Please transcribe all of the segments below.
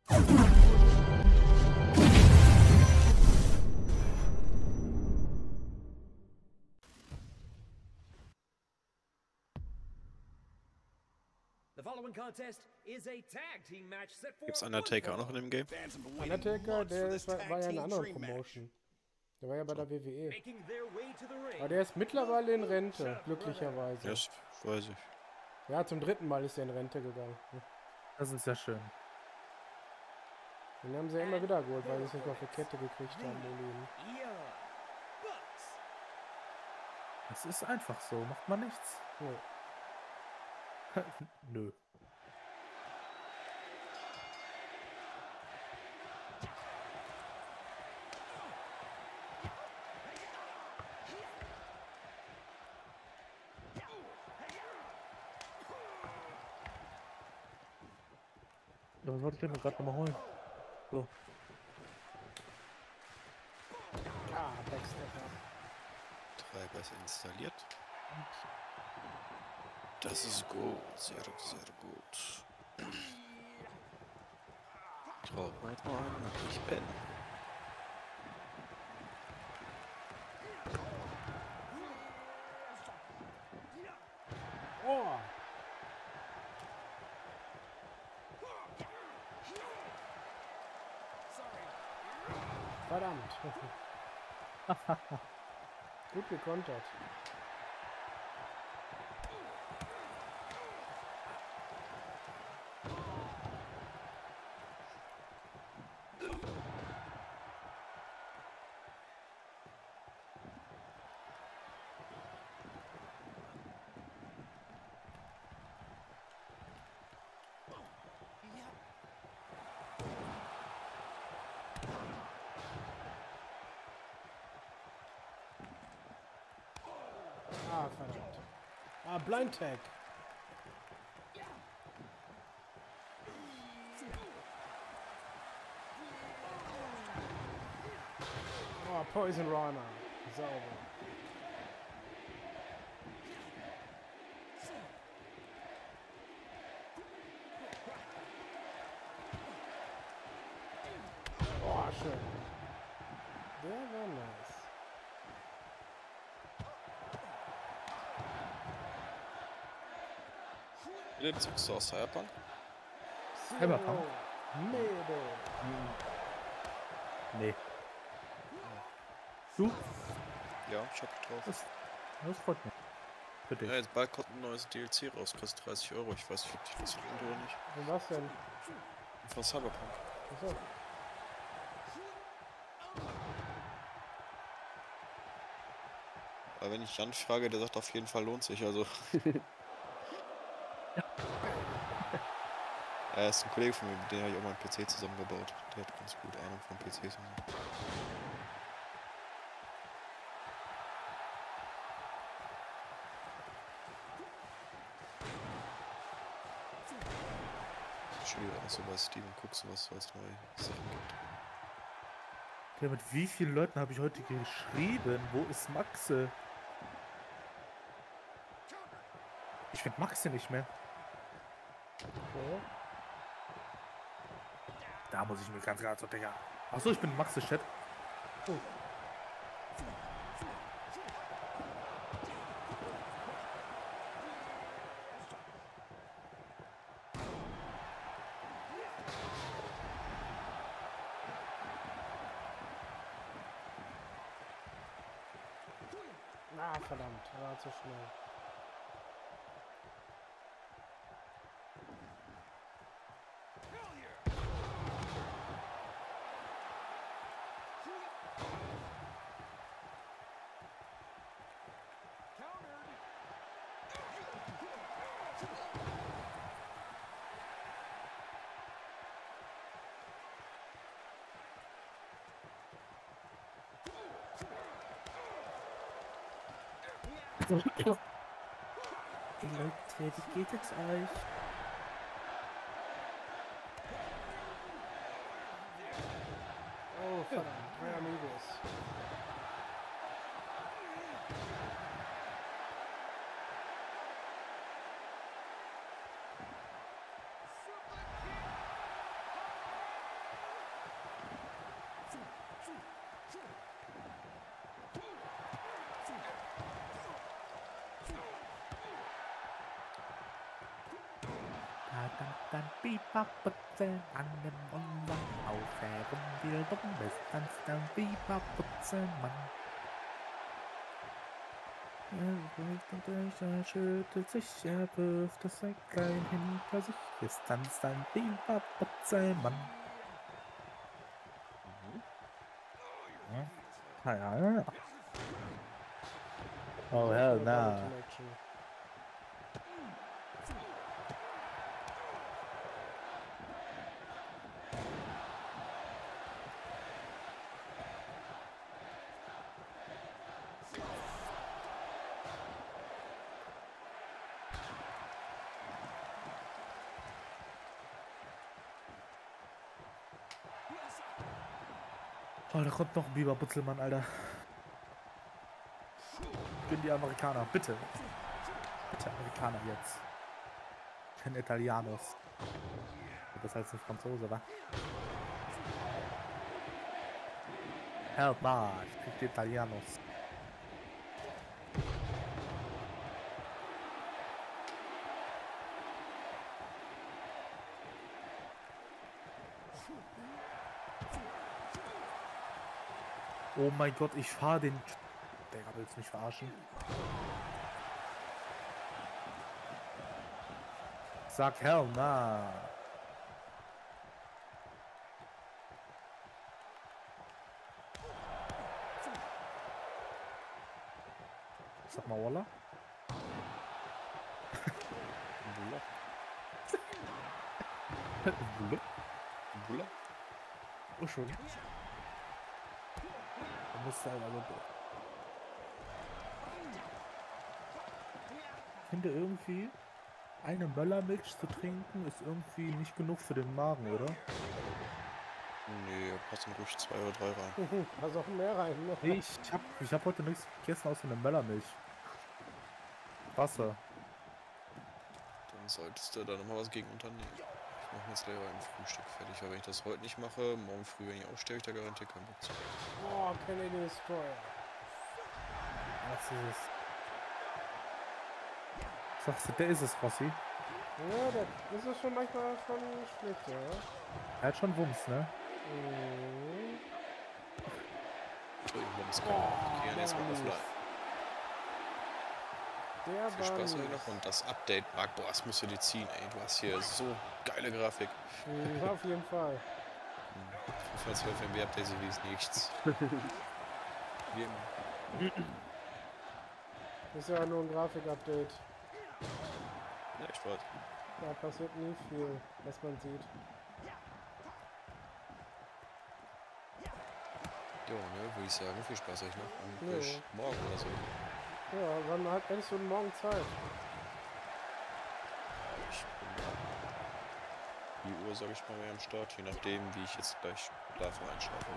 Gibt's Undertaker auch noch in dem Game? Undertaker, der war ja in einer anderen Promotion. Der war ja bei der WWE. Aber der ist mittlerweile in Rente, glücklicherweise. Das weiß ich. Ja, zum 3. Mal ist er in Rente gegangen. Das ist ja schön. Den haben sie ja immer wieder geholt, weil sie es nicht auf die Kette gekriegt haben, ihr Lieben. Das ist einfach so, macht man nichts. Ja. Nö. Ja, was wollte ich denn gerade nochmal holen? So. Ah, Backstepper. Treiber ist installiert. Das ist gut, sehr, sehr gut. Traut mal dran, ich bin. Oh! Verdammt. Gut gekontert. Ah, verdammt. Ah, Blind Tag. Oh, Poison Rana. Sauber. Oh, schön. Der war nice. Wie zockst du aus Cyberpunk? Cyberpunk? Nee. Du? Ja, ich hab drauf. Das freut mich. Für dich. Ja, jetzt bald kommt ein neues DLC raus, kostet 30 Euro. Ich weiß nicht, ob dich das lohnt oder nicht. Und was denn? Von Cyberpunk. Achso. Aber wenn ich Jan frage, der sagt auf jeden Fall lohnt sich, also. Er ist ein Kollege von mir, mit dem habe ich auch mal einen PC zusammengebaut. Der hat ganz gut Ahnung von PCs und so. Schön, auch so bei Steam und guckst, was es neue Sachen gibt. Ja, mit wie vielen Leuten habe ich heute geschrieben? Wo ist Maxe? Ich finde Maxe nicht mehr. Okay. Da muss ich mir ganz klar so, Digga. Achso, ich bin Maxe Chat. Oh. Ah, verdammt, war zu schnell. Leute, wie geht es euch? Oh, verdammt, drei Amigos. dann Biberputzen an dem unseren Haus herum, wie dumm ist ganz der Biberputzenmann. Er wirft und er schüttelt sich, er wirft das Säcklein hinter sich, ist tanzt ein Biberputzenmann. Ja. Oh, hell nah. Oh, da kommt noch ein Biberputzelmann, Alter. Ich bin die Amerikaner, bitte. Bitte Amerikaner jetzt. Kein Italianos. Das heißt ein Franzose, wa? Help ma, ich krieg die Italianos. Oh mein Gott, ich fahr den... Digga, willst du mich verarschen? Sag hell na. Sag mal Walla. Bulla. Bulle? Bulla? Oh schon. Du musst halt aber... Ich finde irgendwie, eine Möllermilch zu trinken ist irgendwie nicht genug für den Magen, oder? Nee, passen ruhig 2 oder 3 rein. Pass auch mehr rein. Ne? Ich hab heute nichts gegessen außer eine Möllermilch. Wasser. Dann solltest du da nochmal was gegen unternehmen. Ich mache mir jetzt gleich ein Frühstück fertig, aber wenn ich das heute nicht mache, morgen früh, wenn ich aufstehe, ich da garantiert keinen Bock zu. Oh, Canadian Destroyer. Was ist es? Sagst du, der ist es, Rossi? Ja, das ist schon manchmal schon schlecht, ja. Er hat schon Wumms, ne? Mhm. So, ich muss gehen jetzt mal offline. Der Viel Spaß war euch noch und das Update, Marc, boah, das musst du dir ziehen, ey. Du hast hier so geile Grafik. auf jeden Fall. 512 MB Update, wie ist nichts. Wie immer. Das ist ja nur ein Grafik-Update. Ja, ich weiß. Da passiert nie viel, was man sieht. Jo, ne, würde ich sagen, viel Spaß euch noch und bis morgen oder so. Ja, wann hättest du morgen Zeit? Ich bin die Uhr, sag ich mal, am Start, je nachdem, wie ich jetzt gleich Schlaf einschlafe.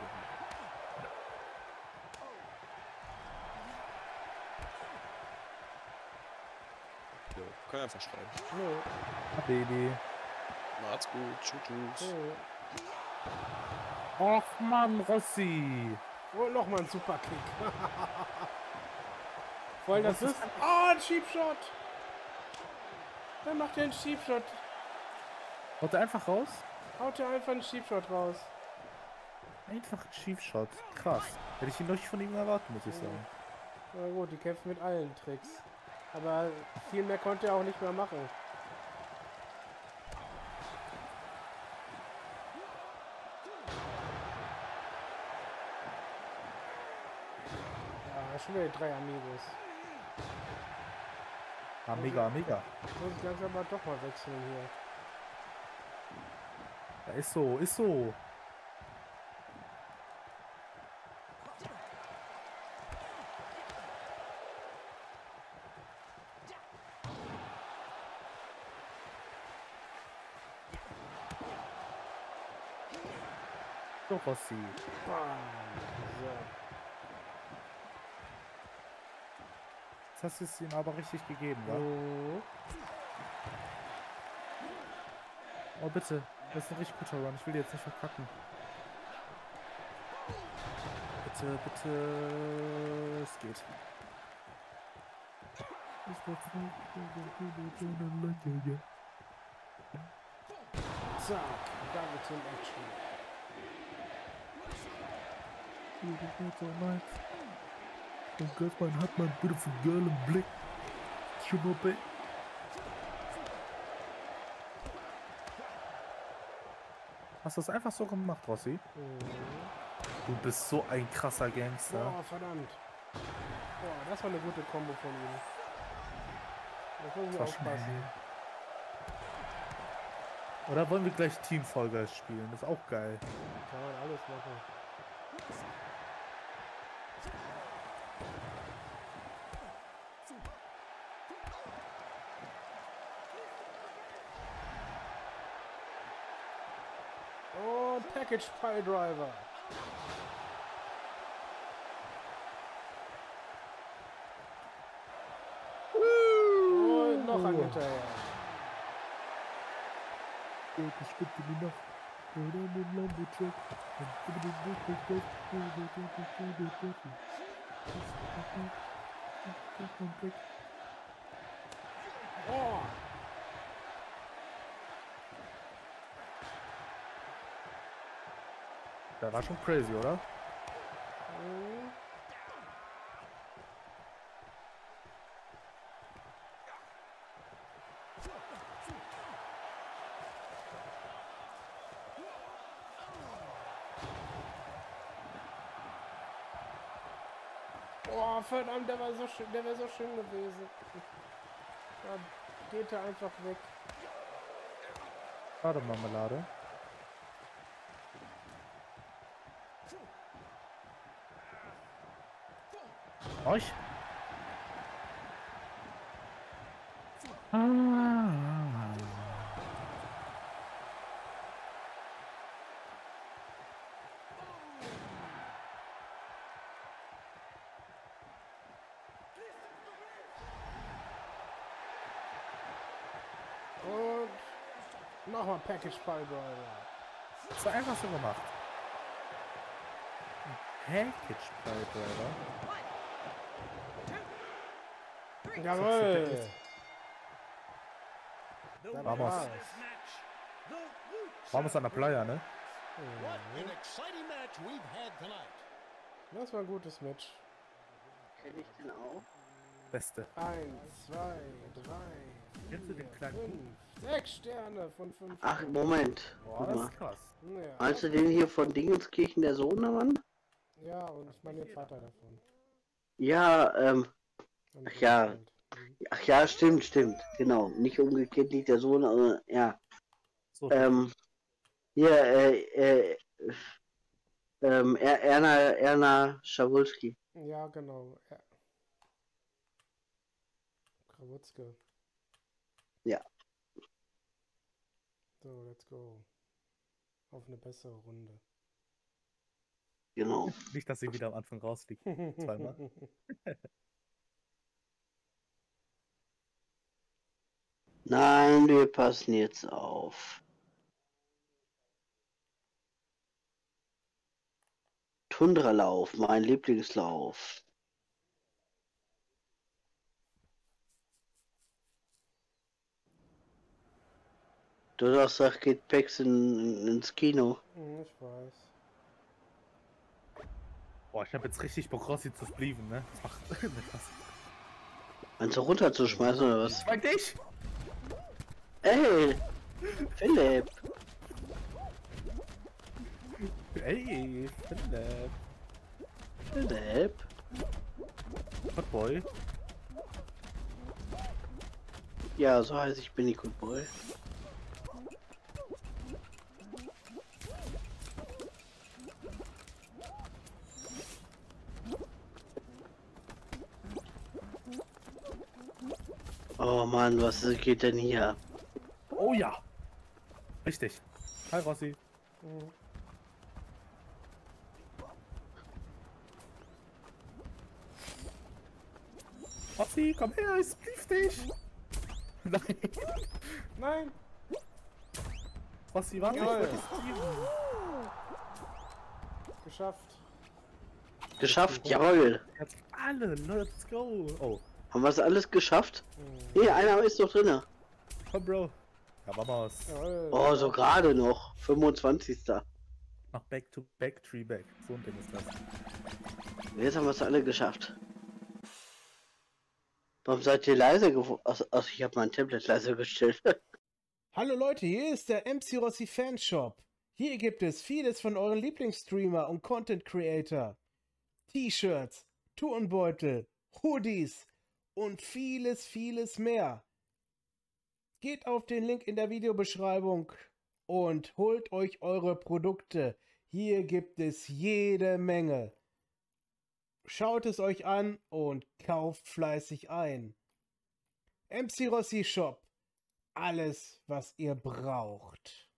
Jo, können einfach schreiben. Nee. Baby. Macht's gut, tschüss. Och Mann, Rossi. Oh, nochmal ein Superkick. Voll das ist. Oh, ein Sheepshot. Dann macht er einen Sheepshot. Haut er einfach raus? Haut er einfach einen Sheepshot raus. Einfach ein Schiefshot. Krass. Hätte ich ihn noch nicht von ihm erwartet, muss ich sagen. Na gut, die kämpfen mit allen Tricks. Aber viel mehr konnte er auch nicht mehr machen. Ja, schon wieder die 3 Amigos. Amiga, Amiga. Muss ich langsam mal doch mal wechseln hier. Ja, ist so, ist so. So, Rossi. Bam. So. Jetzt hast du es ihm aber richtig gegeben, wa? Oh. Oh, bitte. Das ist ein richtig guter Run. Ich will die jetzt nicht verkacken. Bitte, bitte. Es geht. Zack. Double Team Action. Und Götzmann hat mal bitte für Girl im Blick. Schon mal bei. Hast du das einfach so gemacht, Rossi? Du bist so ein krasser Gangster. Boah, verdammt. Boah, das war eine gute Kombo von ihm. Das muss ich aufpassen. Oder wollen wir gleich Team Fall Guys spielen? Das ist auch geil. Kann man alles machen. Und Package Pile Driver. Und noch ein hinterher. Das stimmt mir noch. Oder mit Lambo-Check. Oh. Der war schon crazy, oder? Oh, verdammt, der war so schön, der wäre so schön gewesen. Da geht er einfach weg. Schade, Marmelade. Euch? Und nochmal Package Pile Driver. Das war einfach so gemacht. Package Pile Driver. Jawohl! Vamos. Vamos an der Playa, ne? Das war ein gutes Match. Kenn ich den auch? Beste. 1, 2, 3, Kennst du den kleinen 5, 6 Sterne von 5. Ach, Moment. Boah, Guck das mal. ist krass. Ja, Meinst du den hier von Dingenskirchen, der Sohnemann? ja, und ich meine den Vater davon. Ja, Und Ach ja. halt. ach ja, stimmt. Genau. Nicht umgekehrt liegt der Sohn, aber ja. So, Hier, Erna Schawulski. Ja, genau. Ja. Krawutzke. Ja. So, let's go. Auf eine bessere Runde. Genau. nicht, dass sie wieder am Anfang rausfliegt. Zweimal. Nein, wir passen jetzt auf. Tundralauf, mein Lieblingslauf. Du sagst, geht Pex ins Kino. Ich weiß. Boah, ich habe jetzt richtig Bock, Rossi zu splieven, ne? Das macht mir krass. Meinst du runterzuschmeißen oder was? Frag dich! Ey! Philipp! Ey, Philipp! Philipp! Hot Boy! Ja, so heißt ich bin die Good Boy. Oh Mann, was geht denn hier? Oh ja! Richtig. Hi Rossi. Rossi, komm her, ich splief dich! Nein! Nein! Rossi, warte, ich Jawohl. wollte dich splieven. Geschafft. Geschafft, jawohl! Jetzt alle, let's go! Oh, Haben wir es alles geschafft? Hier, einer ist doch drinne. komm Bro! Da war mal was. Oh, so gerade noch. 25. Nach Back to Back, Tree Back. So ein Ding ist das. Jetzt haben wir es alle geschafft. Warum seid ihr leise geworden? Also ich habe mein Tablet leise gestellt. Hallo Leute, hier ist der MC Rossi Fanshop. Hier gibt es vieles von euren Lieblingsstreamer und Content Creator. T-Shirts, Turnbeutel, Hoodies und vieles, vieles mehr. Geht auf den Link in der Videobeschreibung und holt euch eure Produkte. Hier gibt es jede Menge. Schaut es euch an und kauft fleißig ein. MC Rossi Shop. Alles, was ihr braucht.